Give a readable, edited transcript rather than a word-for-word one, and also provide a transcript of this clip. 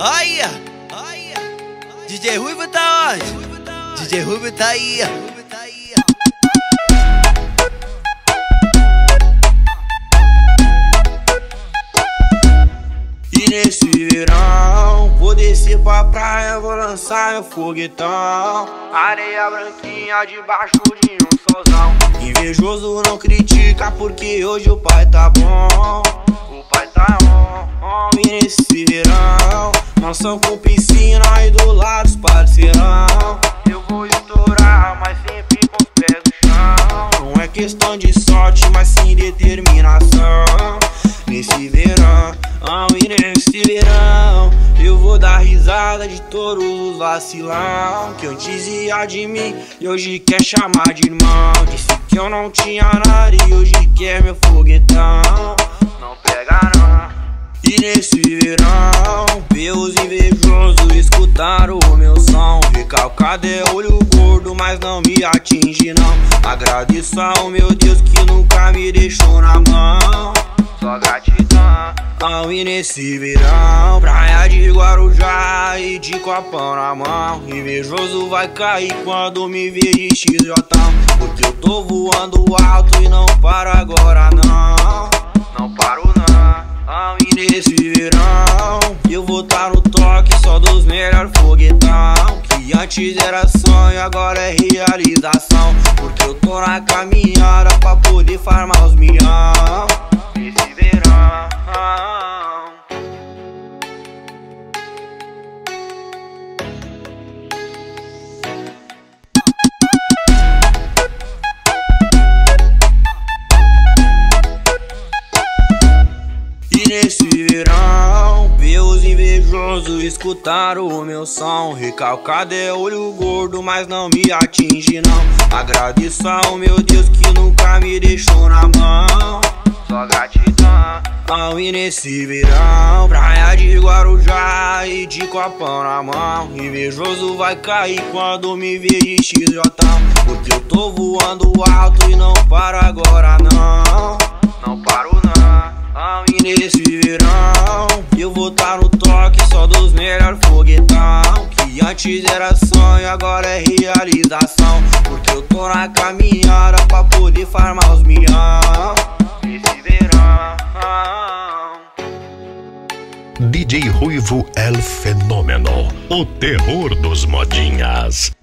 Aí, DJ Ruivo tá onde? DJ Ruivo tá aí. E nesse verão, vou descer pra praia, vou lançar meu foguetão. Areia branquinha debaixo de um solzão. Invejoso não critica porque hoje o pai tá bom. O pai tá on. E nesse verão, mansão com piscina e do lado os parceirão. Eu vou estourar, mas sempre com os pés no chão. Não é questão de sorte, mas sim determinação. Nesse verão, e nesse verão, eu vou dar risada de todos os vacilão que antes ia de mim e hoje quer chamar de irmão. Disse que eu não tinha nada e hoje quer meu foguetão. Não pega não. E nesse verão, ver os invejosos escutaram o meu som. Recalcado é olho gordo, mas não me atinge não. Agradeço ao meu Deus que nunca me deixou na mão. Só gratidão. E nesse verão, praia de Guarujá e de copão na mão. Invejoso vai cair quando me ver de XJ, porque eu tô voando alto e não paro agora não. Não paro não. E nesse verão, eu vou tá no toque só dos melhores foguetão. Que antes era sonho, agora é realização. Porque eu tô na caminhada pra poder farmar os milhão. Nesse verão. E nesse verão, ver os invejosos escutaram o meu som. Recalcado é olho gordo, mas não me atinge não. Agradeço ao meu Deus que nunca me deixou na mão. Só gratidão. E nesse verão, praia de Guarujá e de copão na mão. Invejoso vai cair quando me ver de XJ, porque eu tô voando alto e não paro agora não. Não paro não. E nesse verão, eu vou tá no toque só dos melhores foguetão. Que antes era sonho, agora é realização. Porque eu tô na caminhada pra poder farmar os milhão. Nesse verão. DJ Ruivo El Fenômeno, o terror dos modinhas.